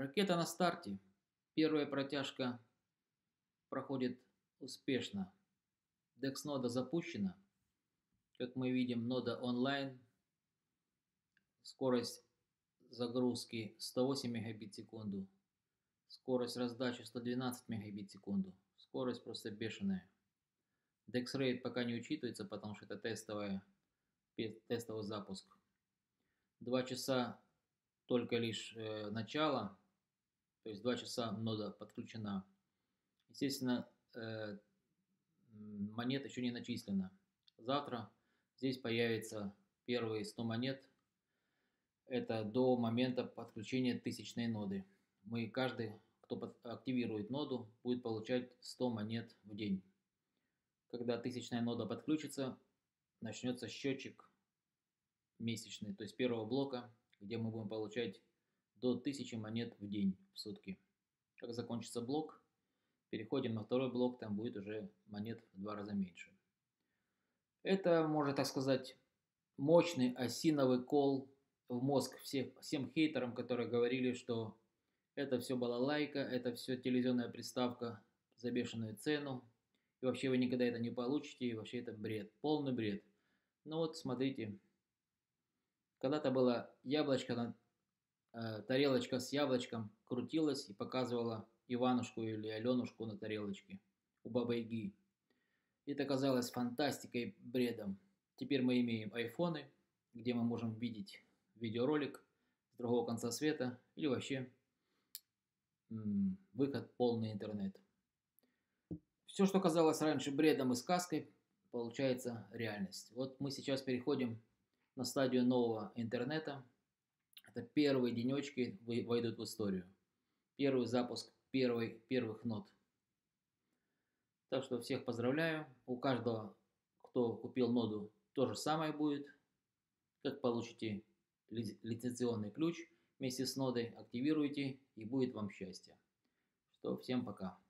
Ракета на старте. Первая протяжка проходит успешно. DEX-нода запущена. Как мы видим, нода онлайн. Скорость загрузки 108 мегабит в секунду. Скорость раздачи 112 мегабит в секунду. Скорость просто бешеная. DEX Rate пока не учитывается, потому что это тестовый запуск. 2 часа только лишь начало. То есть 2 часа нода подключена. Естественно, монет еще не начислено. Завтра здесь появится первые 100 монет. Это до момента подключения тысячной ноды. Каждый, кто активирует ноду, будет получать 100 монет в день. Когда тысячная нода подключится, начнется счетчик месячный, то есть первого блока, где мы будем получать до 1000 монет в день, в сутки. Как закончится блок, переходим на второй блок, там будет уже монет в 2 раза меньше. Это, можно так сказать, мощный осиновый кол в мозг всем хейтерам, которые говорили, что это все балалайка, это все телевизионная приставка за бешеную цену, и вообще вы никогда это не получите, и вообще это бред, полный бред. Ну вот, смотрите, когда-то было яблочко, тарелочка с яблочком крутилась и показывала Иванушку или Аленушку на тарелочке у Бабы Яги. Это казалось фантастикой, бредом. Теперь мы имеем айфоны, где мы можем видеть видеоролик с другого конца света или вообще выход полный интернет. Все, что казалось раньше бредом и сказкой, получается реальность. Вот мы сейчас переходим на стадию нового интернета. Это первые денечки войдут в историю. Первый запуск первых нод. Так что всех поздравляю. У каждого, кто купил ноду, то же самое будет. Как получите лицензионный ключ вместе с нодой, активируйте, и будет вам счастье. Что, всем пока.